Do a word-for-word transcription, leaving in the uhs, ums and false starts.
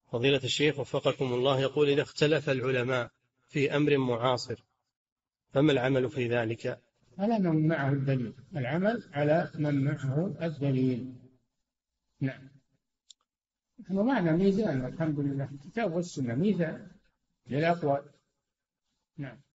فضيلة الشيخ وفقكم الله، يقول: إذا اختلف العلماء في أمر معاصر فما العمل في ذلك؟ على من معه الدليل، العمل على من معه الدليل. نعم. نحن معنا ميزان الحمد لله، الكتاب والسنة ميزان للأقوال. نعم.